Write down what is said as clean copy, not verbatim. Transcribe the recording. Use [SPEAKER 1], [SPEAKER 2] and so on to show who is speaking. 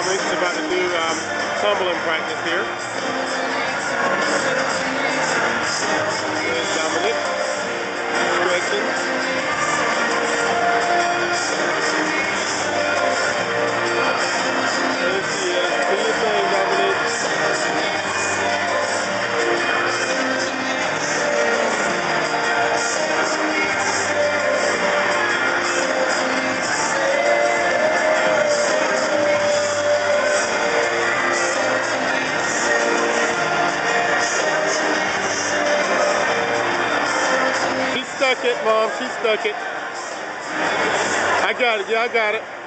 [SPEAKER 1] Dominique's about to do tumbling practice here. There's Dominique stretching. There she is. Do your thing, Dominique. 'Mom, she stuck it. I got it. Yeah, I got it.